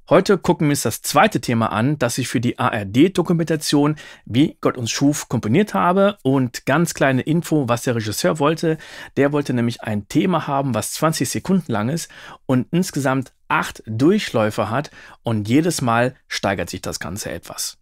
Heute gucken wir uns das zweite Thema an, das ich für die ARD-Dokumentation Wie Gott uns schuf komponiert habe. Und ganz kleine Info, was der Regisseur wollte. Der wollte nämlich ein Thema haben, was 20 Sekunden lang ist und insgesamt 8 Durchläufe hat. Und jedes Mal steigert sich das Ganze etwas.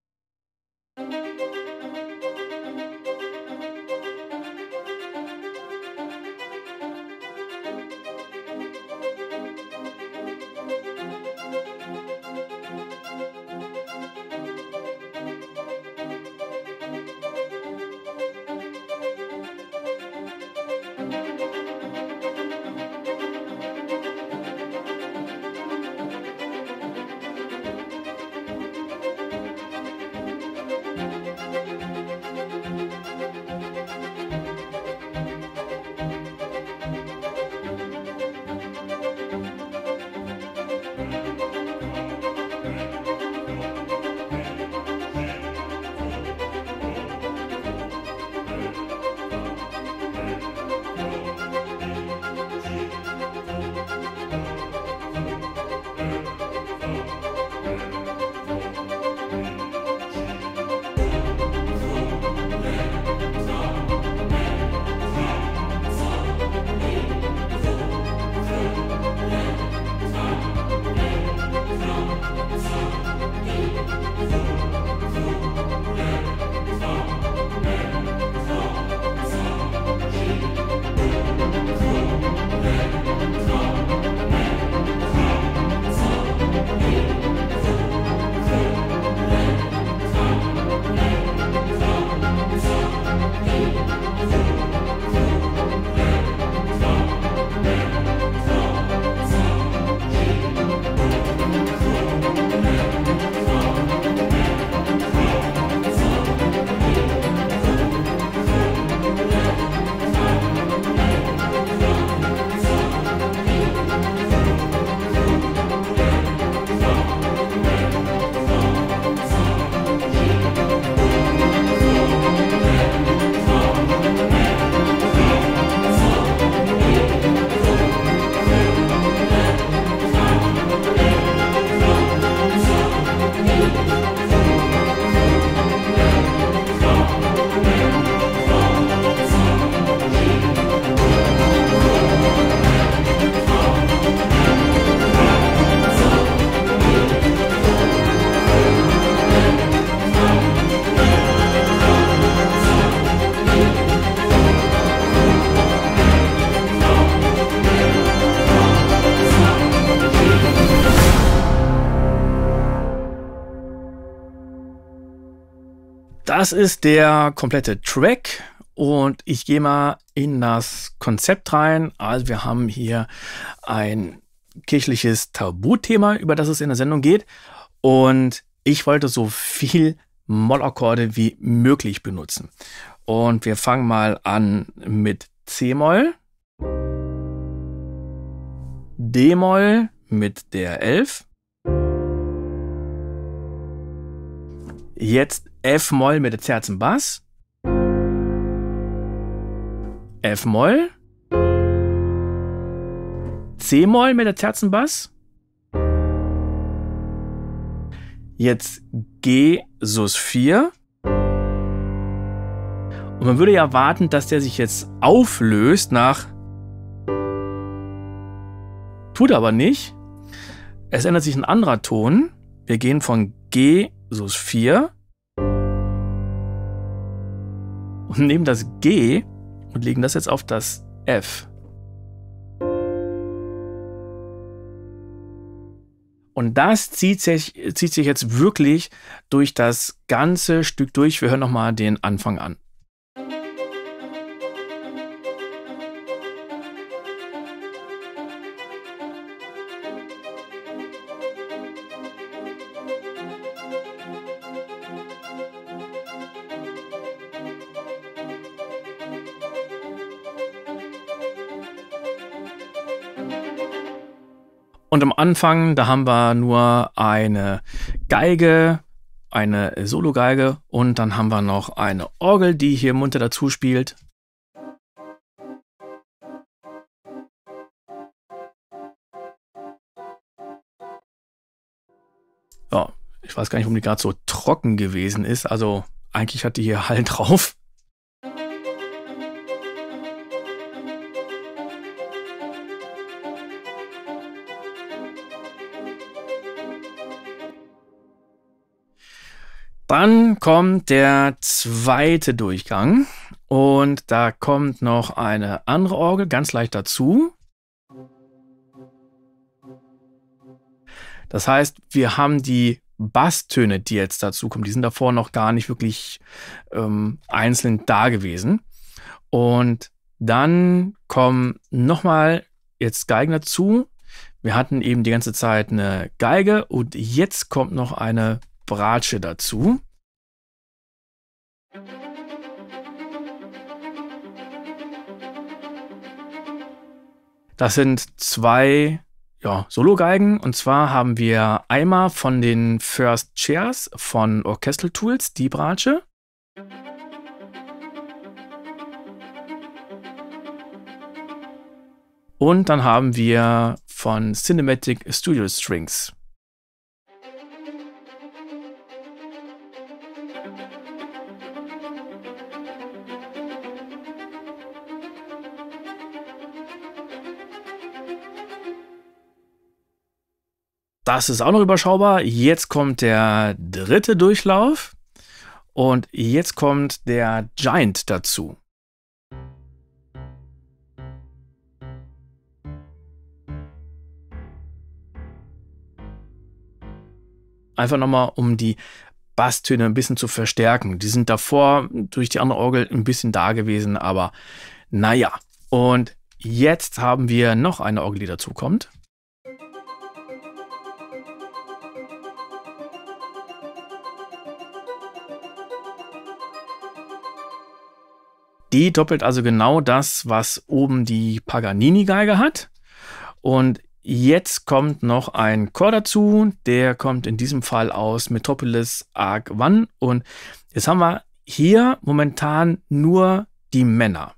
Das ist der komplette Track und ich gehe mal in das Konzept rein. Also wir haben hier ein kirchliches Tabuthema, über das es in der Sendung geht. Und ich wollte so viel Mollakkorde wie möglich benutzen. Und wir fangen mal an mit C-Moll, D-Moll mit der 11, jetzt F-Moll mit der terzen Bass, F-Moll, C-Moll mit der terzen Bass, jetzt G Sus 4. Und man würde ja erwarten, dass der sich jetzt auflöst nach... Tut aber nicht. Es ändert sich ein anderer Ton. Wir gehen von G Sus 4 und nehmen das G und legen das jetzt auf das F. Und das zieht sich jetzt wirklich durch das ganze Stück durch. Wir hören nochmal den Anfang an. Und am Anfang, da haben wir nur eine Geige, eine Solo-Geige und dann haben wir noch eine Orgel, die hier munter dazu spielt. Ja, ich weiß gar nicht, warum die gerade so trocken gewesen ist. Also eigentlich hat die hier Hall drauf. Dann kommt der zweite Durchgang und da kommt noch eine andere Orgel ganz leicht dazu. Das heißt, wir haben die Basstöne, die jetzt dazu kommen, die sind davor noch gar nicht wirklich einzeln da gewesen. Und dann kommen nochmal jetzt Geigen dazu. Wir hatten eben die ganze Zeit eine Geige und jetzt kommt noch eine Bratsche dazu. Das sind zwei Solo-Geigen. Und zwar haben wir einmal von den First Chairs von Orchestral Tools die Bratsche. Und dann haben wir von Cinematic Studio Strings. Das ist auch noch überschaubar. Jetzt kommt der dritte Durchlauf und jetzt kommt der Giant dazu. Einfach nochmal, um die Basstöne ein bisschen zu verstärken. Die sind davor durch die andere Orgel ein bisschen da gewesen, aber naja. Und jetzt haben wir noch eine Orgel, die dazu kommt. Die doppelt also genau das, was oben die Paganini-Geige hat. Und jetzt kommt noch ein Chor dazu. Der kommt in diesem Fall aus Metropolis Arc One. Und jetzt haben wir hier momentan nur die Männer.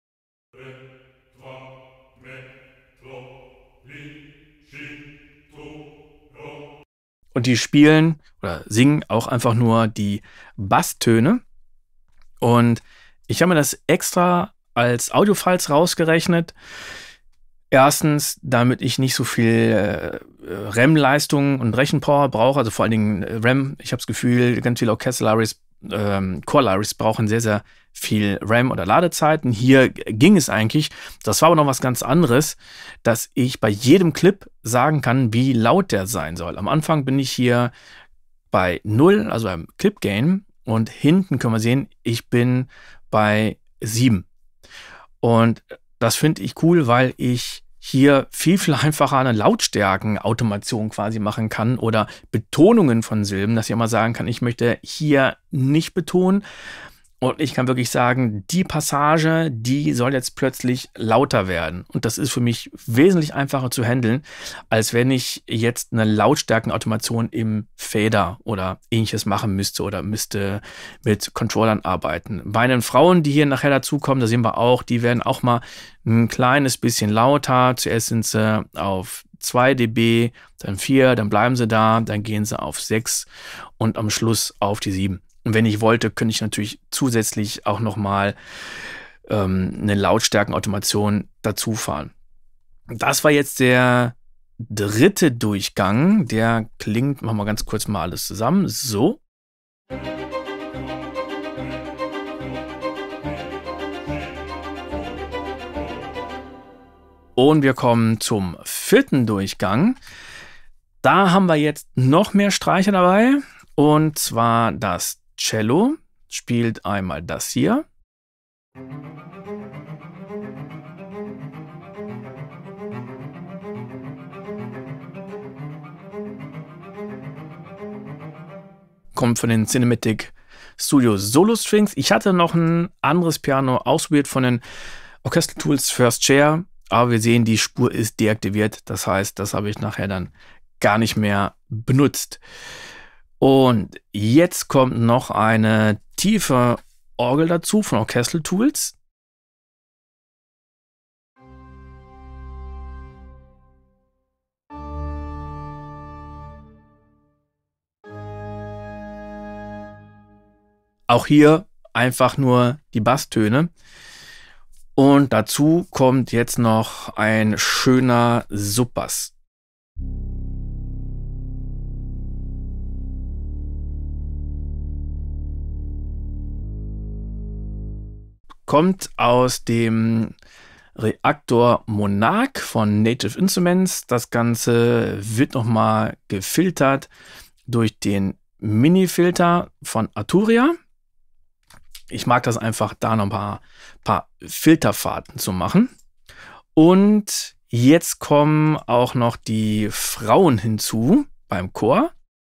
Und die spielen oder singen auch einfach nur die Basstöne. Und ich habe mir das extra als Audiofiles rausgerechnet. Erstens, damit ich nicht so viel RAM-Leistung und Rechenpower brauche, also vor allen Dingen RAM. Ich habe das Gefühl, ganz viele Orchester-Libraries, Core-Libraries brauchen sehr, sehr viel RAM oder Ladezeiten. Hier ging es eigentlich. Das war aber noch was ganz anderes, dass ich bei jedem Clip sagen kann, wie laut der sein soll. Am Anfang bin ich hier bei 0, also beim Clip-Gain. Und hinten können wir sehen, ich bin bei 7. Und das finde ich cool, weil ich hier viel, viel einfacher eine Lautstärkenautomation quasi machen kann oder Betonungen von Silben, dass ich immer sagen kann, ich möchte hier nicht betonen. Und ich kann wirklich sagen, die Passage, die soll jetzt plötzlich lauter werden. Und das ist für mich wesentlich einfacher zu handeln, als wenn ich jetzt eine Lautstärkenautomation im Fader oder ähnliches machen müsste oder müsste mit Controllern arbeiten. Bei den Frauen, die hier nachher dazukommen, da sehen wir auch, die werden auch mal ein kleines bisschen lauter. Zuerst sind sie auf 2 dB, dann 4, dann bleiben sie da, dann gehen sie auf 6 und am Schluss auf die 7. Und wenn ich wollte, könnte ich natürlich zusätzlich auch nochmal eine Lautstärkenautomation dazu fahren. Das war jetzt der dritte Durchgang. Der klingt, machen wir ganz kurz mal alles zusammen. So. Und wir kommen zum vierten Durchgang. Da haben wir jetzt noch mehr Streicher dabei. Und zwar das Cello spielt einmal das hier. Kommt von den Cinematic Studio Solo Strings. Ich hatte noch ein anderes Piano ausprobiert von den Orchestral Tools First Chair, aber wir sehen, die Spur ist deaktiviert. Das heißt, das habe ich nachher dann gar nicht mehr benutzt. Und jetzt kommt noch eine tiefe Orgel dazu von Orchestral Tools. Auch hier einfach nur die Basstöne. Und dazu kommt jetzt noch ein schöner Subbass. Kommt aus dem Reaktor Monarch von Native Instruments. Das Ganze wird nochmal gefiltert durch den Mini-Filter von Arturia. Ich mag das einfach, da noch ein paar Filterfahrten zu machen. Und jetzt kommen auch noch die Frauen hinzu beim Chor.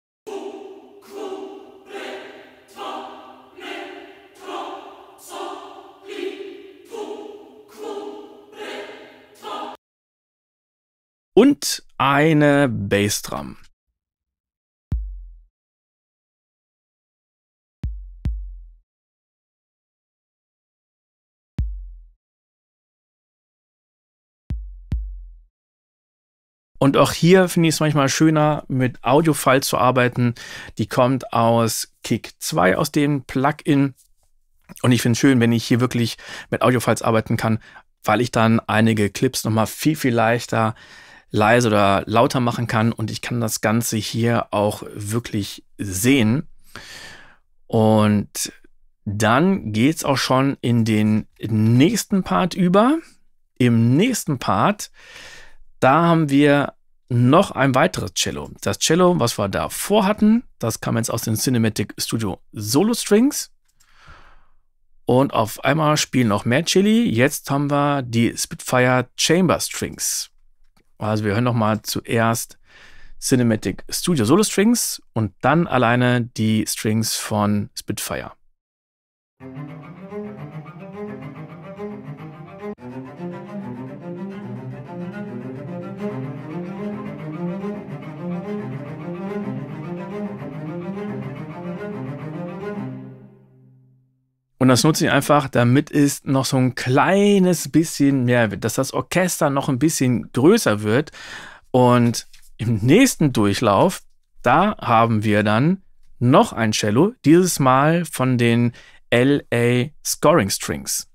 Und eine Bassdrum. Und auch hier finde ich es manchmal schöner, mit Audio-Files zu arbeiten. Die kommt aus Kick 2, aus dem Plugin. Und ich finde es schön, wenn ich hier wirklich mit Audio-Files arbeiten kann, weil ich dann einige Clips nochmal viel leichter leise oder lauter machen kann. Und ich kann das Ganze hier auch wirklich sehen. Und dann geht es auch schon in den nächsten Part über. Im nächsten Part, da haben wir noch ein weiteres Cello. Das Cello, was wir davor hatten, das kam jetzt aus dem Cinematic Studio Solo Strings. Und auf einmal spielen noch mehr Celli. Jetzt haben wir die Spitfire Chamber Strings. Also wir hören noch mal zuerst Cinematic Studio Solo Strings und dann alleine die Strings von Spitfire. Und das nutze ich einfach, damit es noch so ein kleines bisschen mehr wird, dass das Orchester noch ein bisschen größer wird. Und im nächsten Durchlauf, da haben wir dann noch ein Cello, dieses Mal von den LA Scoring Strings.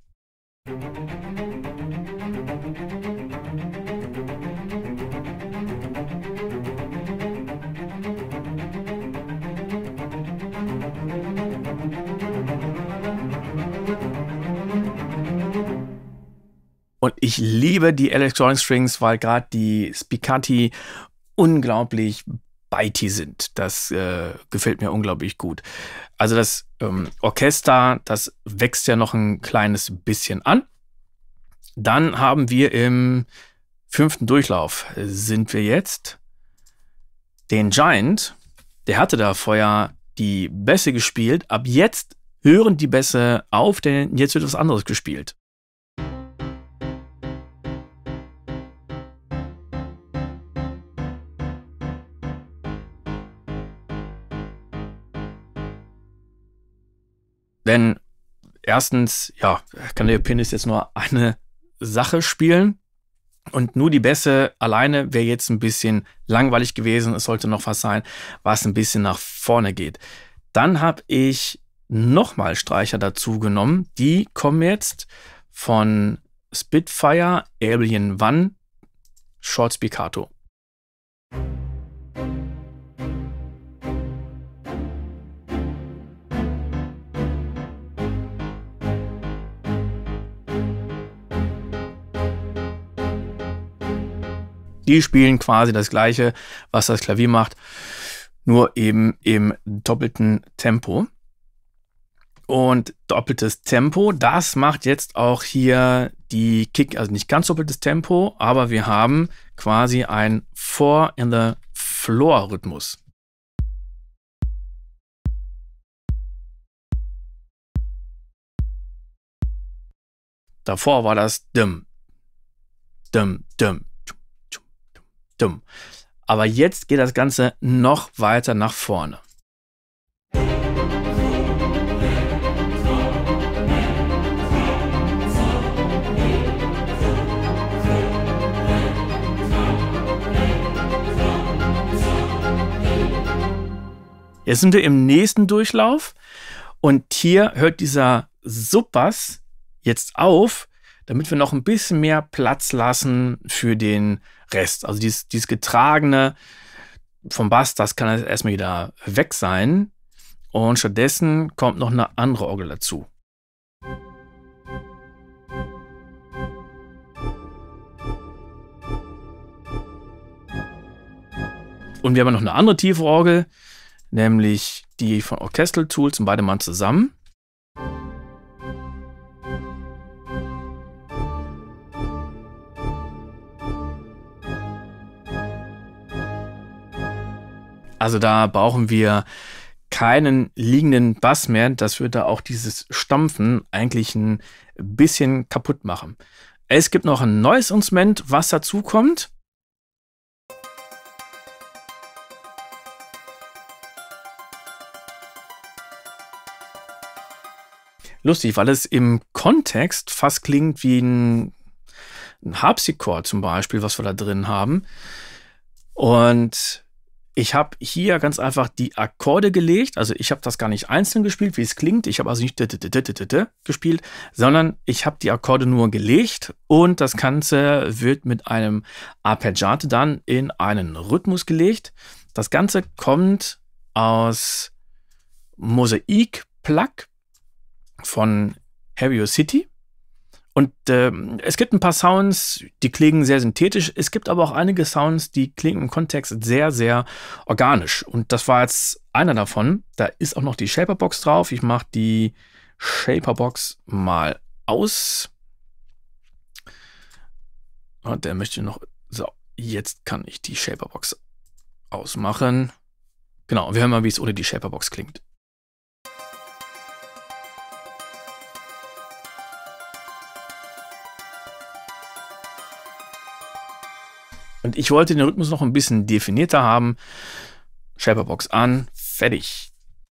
Und ich liebe die LA Scoring Strings, weil gerade die Spiccati unglaublich bitey sind. Das gefällt mir unglaublich gut. Also das Orchester, das wächst ja noch ein kleines bisschen an. Dann haben wir im 5. Durchlauf sind wir jetzt den Giant. Der hatte da vorher die Bässe gespielt. Ab jetzt hören die Bässe auf, denn jetzt wird was anderes gespielt. Denn erstens, ja, kann der Pianist jetzt nur eine Sache spielen und nur die Bässe alleine wäre jetzt ein bisschen langweilig gewesen. Es sollte noch was sein, was ein bisschen nach vorne geht. Dann habe ich nochmal Streicher dazu genommen. Die kommen jetzt von Spitfire Alien One Short Spiccato. Die spielen quasi das Gleiche, was das Klavier macht, nur eben im doppelten Tempo. Und doppeltes Tempo, das macht jetzt auch hier die Kick, also nicht ganz doppeltes Tempo, aber wir haben quasi ein 4-in-the-Floor-Rhythmus. Davor war das Dim, Dim, Dim. Dumm. Aber jetzt geht das Ganze noch weiter nach vorne. Jetzt sind wir im nächsten Durchlauf Und hier hört dieser Subbass jetzt auf, damit wir noch ein bisschen mehr Platz lassen für den Rest. Also dieses Getragene vom Bass, das kann jetzt erstmal wieder weg sein. Und stattdessen kommt noch eine andere Orgel dazu. Und wir haben noch eine andere tiefe Orgel, nämlich die von Orchestral Tools und beide mal zusammen. Also da brauchen wir keinen liegenden Bass mehr. Das würde auch dieses Stampfen eigentlich ein bisschen kaputt machen. Es gibt noch ein neues Instrument, was dazu kommt. Lustig, weil es im Kontext fast klingt wie ein Harpsichord zum Beispiel, was wir da drin haben. Und ich habe hier ganz einfach die Akkorde gelegt. Also ich habe das gar nicht einzeln gespielt, wie es klingt. Ich habe also nicht gespielt, sondern ich habe die Akkorde nur gelegt und das Ganze wird mit einem Arpeggiato dann in einen Rhythmus gelegt. Das Ganze kommt aus Mosaic Plug von Heavy City. Und es gibt ein paar Sounds, die klingen sehr synthetisch. Es gibt aber auch einige Sounds, die klingen im Kontext sehr, sehr organisch. Und das war jetzt einer davon. Da ist auch noch die Shaperbox drauf. Ich mache die Shaperbox mal aus. Und der möchte noch... So, jetzt kann ich die Shaperbox ausmachen. Genau, wir hören mal, wie es ohne die Shaperbox klingt. Und ich wollte den Rhythmus noch ein bisschen definierter haben. Shaperbox an, fertig.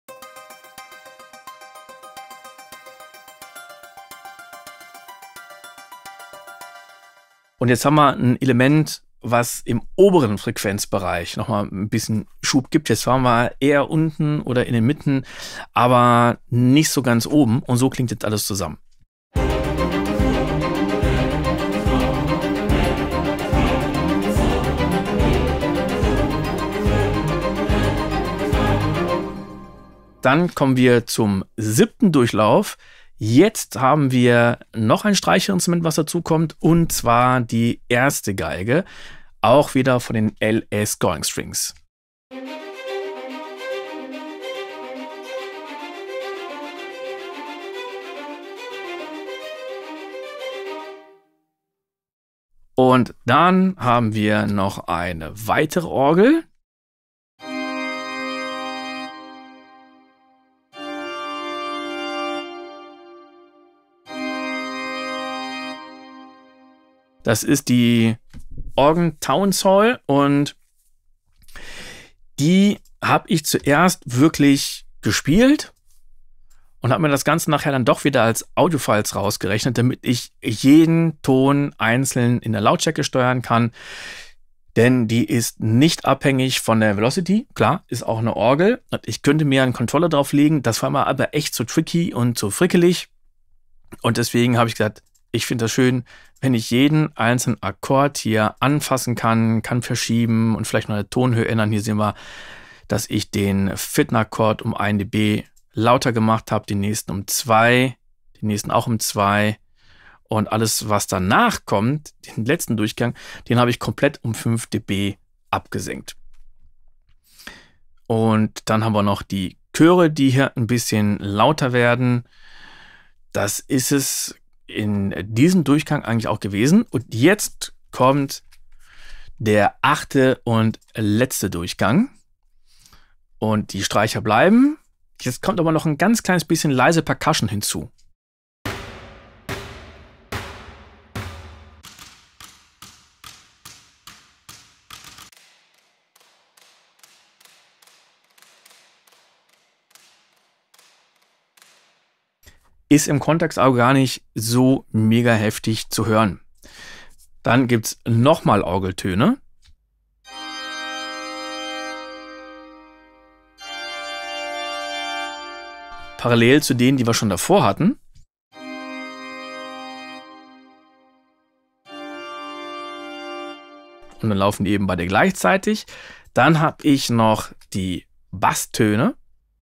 Und jetzt haben wir ein Element, was im oberen Frequenzbereich nochmal ein bisschen Schub gibt. Jetzt waren wir eher unten oder in den Mitten, aber nicht so ganz oben. Und so klingt jetzt alles zusammen. Dann kommen wir zum 7. Durchlauf. Jetzt haben wir noch ein Streicherinstrument, was dazu kommt, und zwar die erste Geige, auch wieder von den LS Goring Strings. Und dann haben wir noch eine weitere Orgel. Das ist die Organ Towns Hall und die habe ich zuerst wirklich gespielt und habe mir das Ganze nachher dann doch wieder als Audiofiles rausgerechnet, damit ich jeden Ton einzeln in der Lautstärke steuern kann. Denn die ist nicht abhängig von der Velocity. Klar, ist auch eine Orgel. Und ich könnte mir einen Controller drauflegen. Das war mir aber echt so tricky und so frickelig. Und deswegen habe ich gesagt, ich finde das schön, wenn ich jeden einzelnen Akkord hier anfassen kann verschieben und vielleicht noch eine Tonhöhe ändern. Hier sehen wir, dass ich den vierten Akkord um 1 dB lauter gemacht habe, den nächsten um 2, den nächsten auch um 2 und alles, was danach kommt, den letzten Durchgang, den habe ich komplett um 5 dB abgesenkt. Und dann haben wir noch die Chöre, die hier ein bisschen lauter werden. Das ist es in diesem Durchgang eigentlich auch gewesen. Und jetzt kommt der 8. und letzte Durchgang. Und die Streicher bleiben. Jetzt kommt aber noch ein ganz kleines bisschen leise Percussion hinzu. Ist im Kontext auch gar nicht so mega heftig zu hören. Dann gibt es nochmal Orgeltöne. parallel zu denen, die wir schon davor hatten. Und dann laufen die eben beide gleichzeitig. Dann habe ich noch die Basstöne.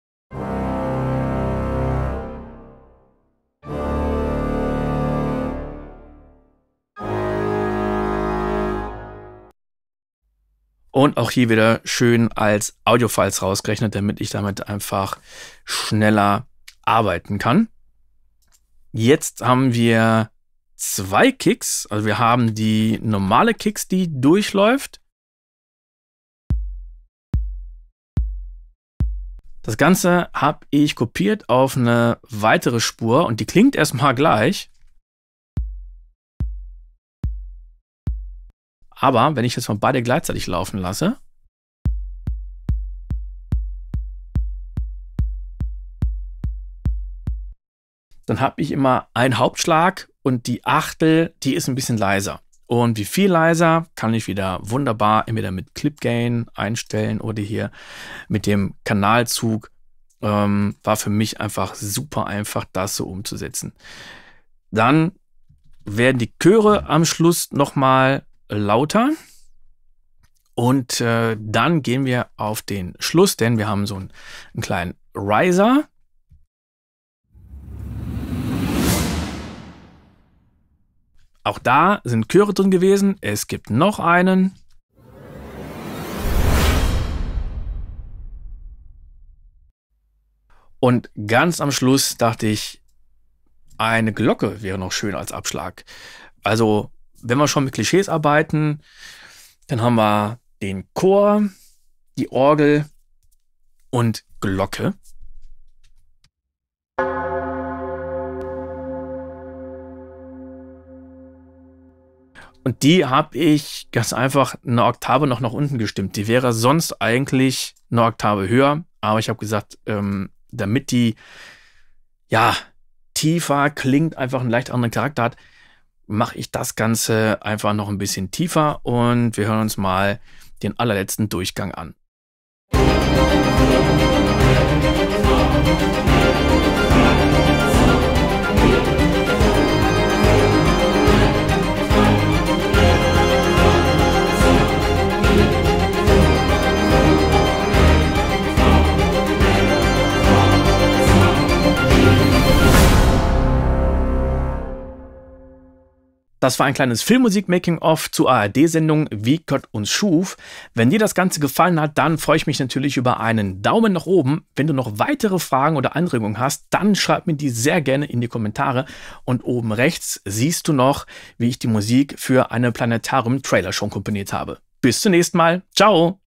Und auch hier wieder schön als Audiofiles rausgerechnet, damit ich damit einfach schneller arbeiten kann. Jetzt haben wir 2 Kicks. Also wir haben die normale Kicks, die durchläuft. Das Ganze habe ich kopiert auf eine weitere Spur und die klingt erstmal gleich. Aber wenn ich jetzt mal beide gleichzeitig laufen lasse, dann habe ich immer einen Hauptschlag und die Achtel, die ist ein bisschen leiser. Und wie viel leiser, kann ich wieder wunderbar entweder mit Clip Gain einstellen oder hier mit dem Kanalzug. War für mich einfach super einfach, das so umzusetzen. Dann werden die Chöre am Schluss nochmal lauter. Und dann gehen wir auf den Schluss, denn wir haben so einen kleinen Riser. Auch da sind Chöre drin gewesen. Es gibt noch einen. Und ganz am Schluss dachte ich, eine Glocke wäre noch schön als Abschlag. Also, wenn wir schon mit Klischees arbeiten, dann haben wir den Chor, die Orgel und Glocke. Und die habe ich ganz einfach eine Oktave noch nach unten gestimmt. Die wäre sonst eigentlich eine Oktave höher, aber ich habe gesagt, damit die ja tiefer klingt, einfach einen leicht anderen Charakter hat, mache ich das Ganze einfach noch ein bisschen tiefer und wir hören uns mal den allerletzten Durchgang an. Das war ein kleines Filmmusik-Making-of zur ARD-Sendung Wie Gott uns schuf. Wenn dir das Ganze gefallen hat, dann freue ich mich natürlich über einen Daumen nach oben. Wenn du noch weitere Fragen oder Anregungen hast, dann schreib mir die sehr gerne in die Kommentare. Und oben rechts siehst du noch, wie ich die Musik für eine Planetarium-Trailer schon komponiert habe. Bis zum nächsten Mal. Ciao!